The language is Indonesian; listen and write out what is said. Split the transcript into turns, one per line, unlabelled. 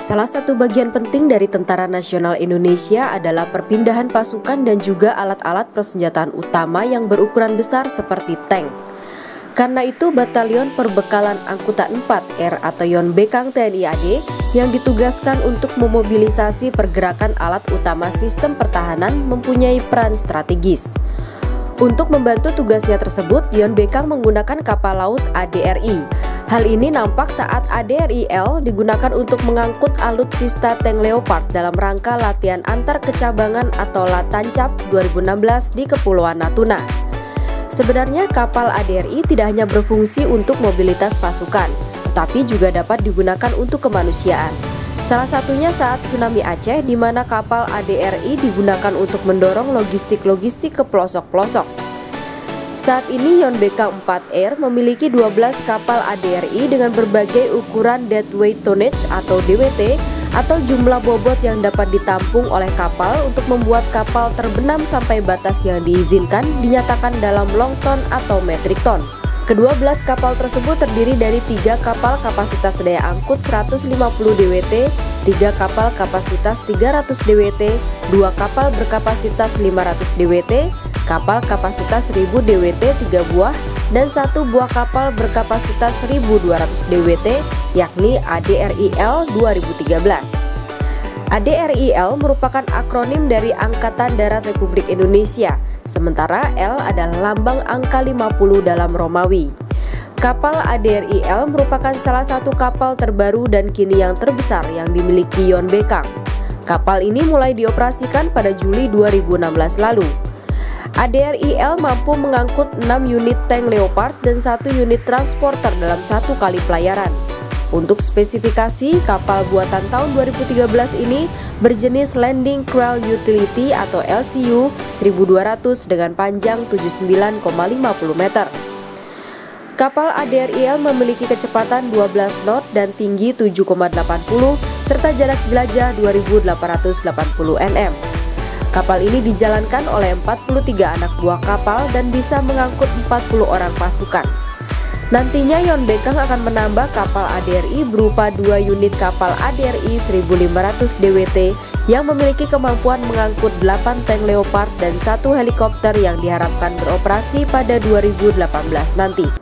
Salah satu bagian penting dari Tentara Nasional Indonesia adalah perpindahan pasukan dan juga alat-alat persenjataan utama yang berukuran besar seperti tank. Karena itu, Batalion Perbekalan Angkutan 4R atau Yon Bekang TNI AD yang ditugaskan untuk memobilisasi pergerakan alat utama sistem pertahanan mempunyai peran strategis. Untuk membantu tugasnya tersebut, Yon Bekang menggunakan kapal laut ADRI. Hal ini nampak saat ADRI-L digunakan untuk mengangkut alutsista tank Leopard dalam rangka latihan antar kecabangan atau Latancap 2016 di Kepulauan Natuna. Sebenarnya kapal ADRI tidak hanya berfungsi untuk mobilitas pasukan, tetapi juga dapat digunakan untuk kemanusiaan. Salah satunya saat tsunami Aceh, di mana kapal ADRI digunakan untuk mendorong logistik-logistik ke pelosok-pelosok. Saat ini Yon Bekang 4R memiliki 12 kapal ADRI dengan berbagai ukuran deadweight tonnage atau DWT atau jumlah bobot yang dapat ditampung oleh kapal untuk membuat kapal terbenam sampai batas yang diizinkan dinyatakan dalam long ton atau metric ton. Ke-12 kapal tersebut terdiri dari 3 kapal kapasitas daya angkut 150 DWT, 3 kapal kapasitas 300 DWT, 2 kapal berkapasitas 500 DWT, kapal kapasitas 1000 DWT 3 buah, dan 1 buah kapal berkapasitas 1200 DWT, yakni ADRI-L 2013. ADRI-L merupakan akronim dari Angkatan Darat Republik Indonesia, sementara L adalah lambang angka 50 dalam Romawi. Kapal ADRI-L merupakan salah satu kapal terbaru dan kini yang terbesar yang dimiliki Yon Bekang. Kapal ini mulai dioperasikan pada Juli 2016 lalu. ADRI-L mampu mengangkut 6 unit tank Leopard dan 1 unit transporter dalam 1 kali pelayaran. Untuk spesifikasi, kapal buatan tahun 2013 ini berjenis Landing Crawl Utility atau LCU 1200 dengan panjang 79,50 meter. Kapal ADRI-L memiliki kecepatan 12 knot dan tinggi 7,80 serta jarak jelajah 2880 nm. Kapal ini dijalankan oleh 43 anak buah kapal dan bisa mengangkut 40 orang pasukan. Nantinya Yon Bekang akan menambah kapal ADRI berupa 2 unit kapal ADRI 1500 DWT yang memiliki kemampuan mengangkut 8 tank Leopard dan 1 helikopter yang diharapkan beroperasi pada 2018 nanti.